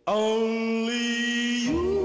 Only you.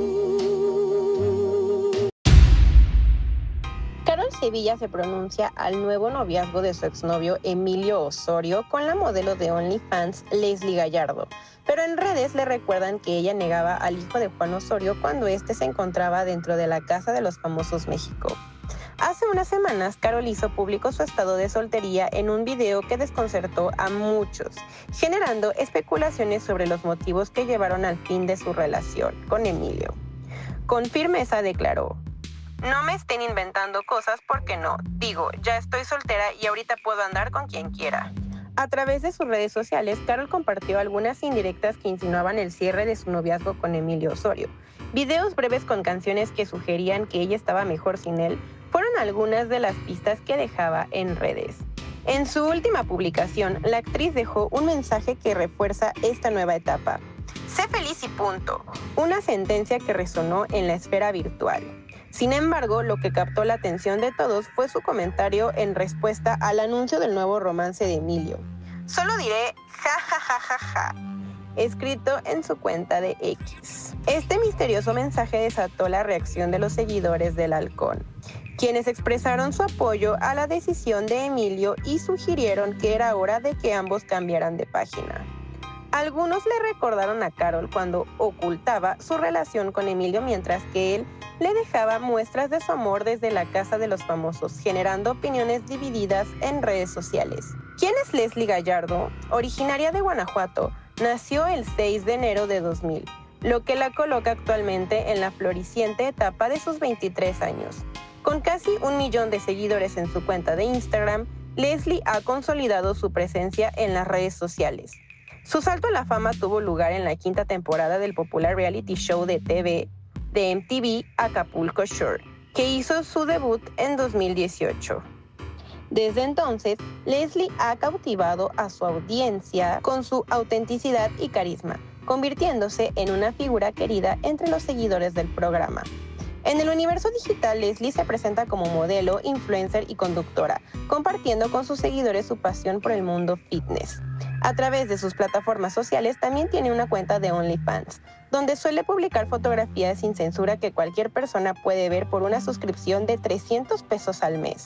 Carol Sevilla se pronuncia al nuevo noviazgo de su exnovio Emilio Osorio con la modelo de OnlyFans Leslie Gallardo, pero en redes le recuerdan que ella negaba al hijo de Juan Osorio cuando éste se encontraba dentro de la Casa de los Famosos México. Hace unas semanas, Carol hizo público su estado de soltería en un video que desconcertó a muchos, generando especulaciones sobre los motivos que llevaron al fin de su relación con Emilio. Con firmeza declaró: "No me estén inventando cosas porque no. Digo, ya estoy soltera y ahorita puedo andar con quien quiera". A través de sus redes sociales, Carol compartió algunas indirectas que insinuaban el cierre de su noviazgo con Emilio Osorio. Videos breves con canciones que sugerían que ella estaba mejor sin él fueron algunas de las pistas que dejaba en redes. En su última publicación, la actriz dejó un mensaje que refuerza esta nueva etapa. "Sé feliz y punto", una sentencia que resonó en la esfera virtual. Sin embargo, lo que captó la atención de todos fue su comentario en respuesta al anuncio del nuevo romance de Emilio. "Solo diré ja ja ja ja ja", escrito en su cuenta de X. Este misterioso mensaje desató la reacción de los seguidores del halcón, quienes expresaron su apoyo a la decisión de Emilio y sugirieron que era hora de que ambos cambiaran de página. Algunos le recordaron a Carol cuando ocultaba su relación con Emilio, mientras que él le dejaba muestras de su amor desde la Casa de los Famosos, generando opiniones divididas en redes sociales. ¿Quién es Leslie Gallardo? Originaria de Guanajuato, nació el 6 de enero de 2000, lo que la coloca actualmente en la floreciente etapa de sus 23 años. Con casi 1 millón de seguidores en su cuenta de Instagram, Leslie ha consolidado su presencia en las redes sociales. Su salto a la fama tuvo lugar en la 5ª temporada del popular reality show de TV de MTV Acapulco Shore, que hizo su debut en 2018. Desde entonces, Leslie ha cautivado a su audiencia con su autenticidad y carisma, convirtiéndose en una figura querida entre los seguidores del programa. En el universo digital, Leslie se presenta como modelo, influencer y conductora, compartiendo con sus seguidores su pasión por el mundo fitness. A través de sus plataformas sociales también tiene una cuenta de OnlyFans, donde suele publicar fotografías sin censura que cualquier persona puede ver por una suscripción de 300 pesos al mes.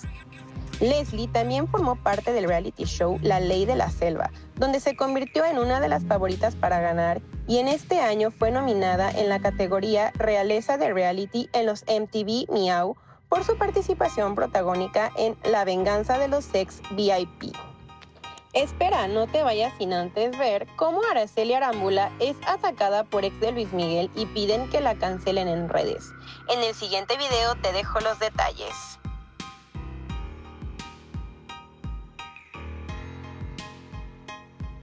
Leslie también formó parte del reality show La Ley de la Selva, donde se convirtió en una de las favoritas para ganar, y en este año fue nominada en la categoría Realeza de Reality en los MTV Miau por su participación protagónica en La Venganza de los Sex VIP. Espera, no te vayas sin antes ver cómo Araceli Arámbula es atacada por ex de Luis Miguel y piden que la cancelen en redes. En el siguiente video te dejo los detalles.